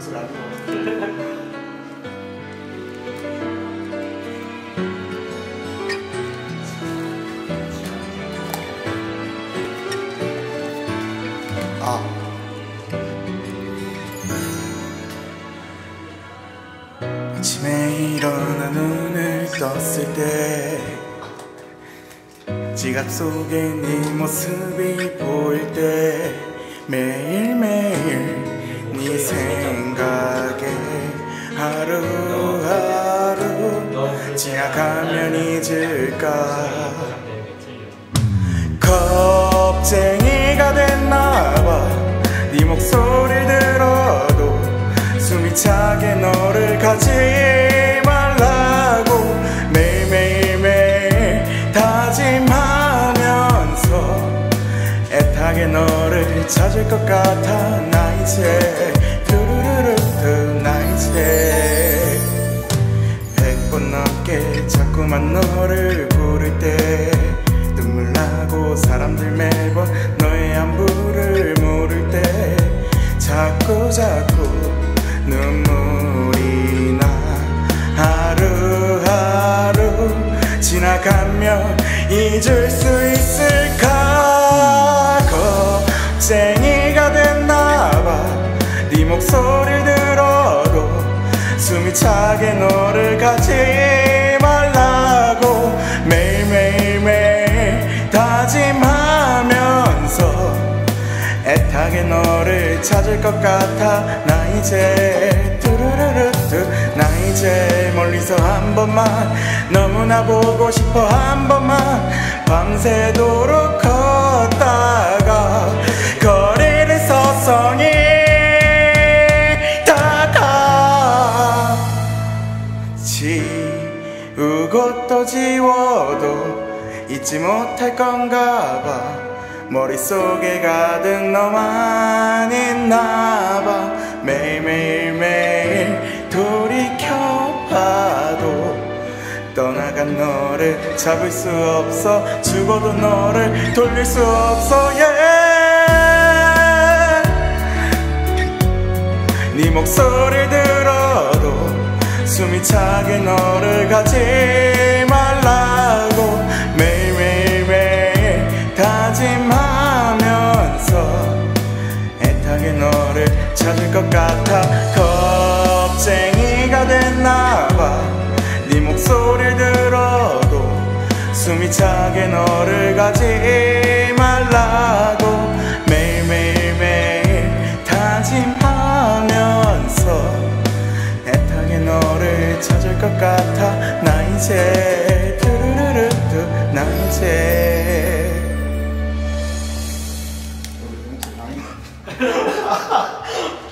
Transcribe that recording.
목소리 아닌 것 같아. 아침에 일어나 눈을 떴을 때 지갑 속에 네 모습이 보일 때 매일매일 네 생각에 하루하루 지나가면 잊을까. 겁쟁이가 됐나봐. 네 목소리 들어도 숨이 차게 너를 가지 말라고 매일매일 다짐하면서 애타게 너를 찾을 것 같아. 나 이제 뚜루루루 나 이제 100번 넘게 자꾸만 너를 부를 때 눈물 나고 사람들 매번 너의 안부를 물을 때 자꾸 눈물이 나. 하루하루 지나가면 잊을 수 있을까. 겁쟁이가 됐나봐. 네 목소리를 들어도 숨이 차게 너를 가지 말라고 매일매일 다짐하면서 애타게 너를 찾을 것 같아. 나 이제 뚜루루루뚜 나 이제 멀리서 한 번만 너무나 보고 싶어. 한 번만 밤새도록 걷다가 거리를 서성이 다가 지우고 또 지워도 잊지 못할 건가 봐. 머릿속에 가득 너만 있나봐. 매일 돌이켜봐도 떠나간 너를 잡을 수 없어. 죽어도 너를 돌릴 수 없어. 네 목소리 들어도 숨이 차게 너를 가지 말라고 매일매일 다짐하면서 애타게 너를 찾을 것 같아. 겁쟁이가 됐나봐. 네 목소리를 들어도 숨이 차게 너를 가지 말라고 매일매일 다짐하면서 애타게 너를 찾을 것 같아. 나 이제 뚜루루루뚜 나 이제